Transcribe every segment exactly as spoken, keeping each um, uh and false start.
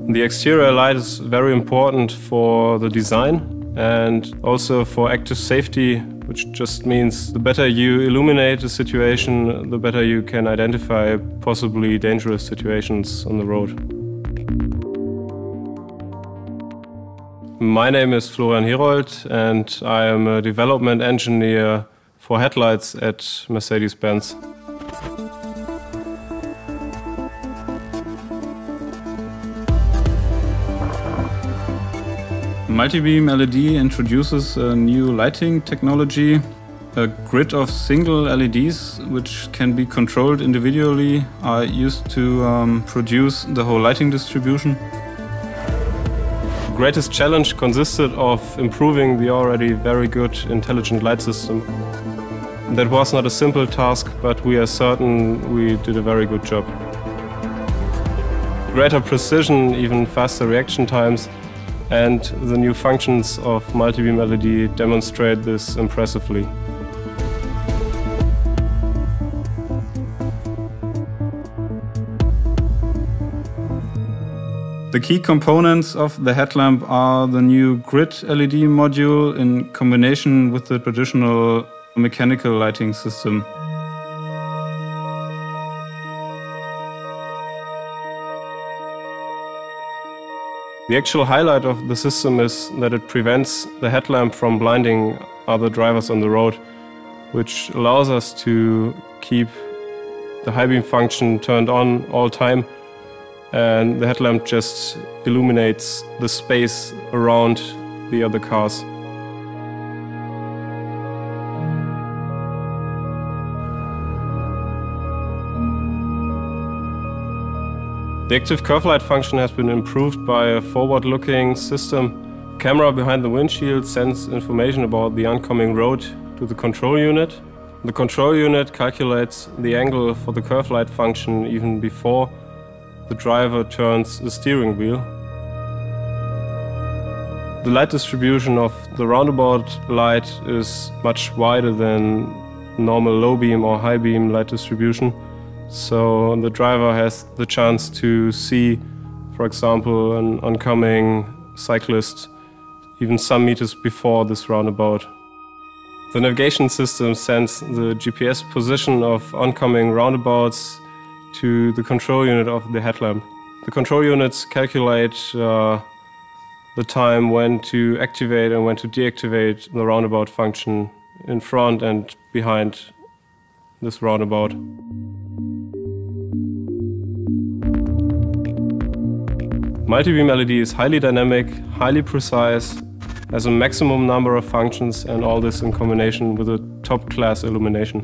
The exterior light is very important for the design and also for active safety, which just means the better you illuminate the situation, the better you can identify possibly dangerous situations on the road. My name is Florian Herold and I am a development engineer for headlights at Mercedes-Benz. MULTIBEAM L E D introduces a new lighting technology. A grid of single L E Ds, which can be controlled individually, are used to um, produce the whole lighting distribution. The greatest challenge consisted of improving the already very good intelligent light system. That was not a simple task, but we are certain we did a very good job. Greater precision, even faster reaction times, and the new functions of MULTIBEAM L E D demonstrate this impressively. The key components of the headlamp are the new grid L E D module in combination with the traditional mechanical lighting system. The actual highlight of the system is that it prevents the headlamp from blinding other drivers on the road, which allows us to keep the high beam function turned on all time, and the headlamp just illuminates the space around the other cars. The active curve light function has been improved by a forward-looking system. The camera behind the windshield sends information about the oncoming road to the control unit. The control unit calculates the angle for the curve light function even before the driver turns the steering wheel. The light distribution of the roundabout light is much wider than normal low beam or high beam light distribution. So the driver has the chance to see, for example, an oncoming cyclist even some meters before this roundabout. The navigation system sends the G P S position of oncoming roundabouts to the control unit of the headlamp. The control units calculate uh, the time when to activate and when to deactivate the roundabout function in front and behind this roundabout. MULTIBEAM L E D is highly dynamic, highly precise, has a maximum number of functions, and all this in combination with a top-class illumination.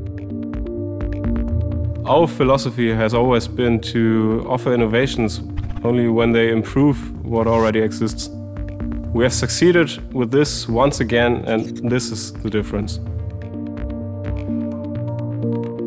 Our philosophy has always been to offer innovations only when they improve what already exists. We have succeeded with this once again, and this is the difference.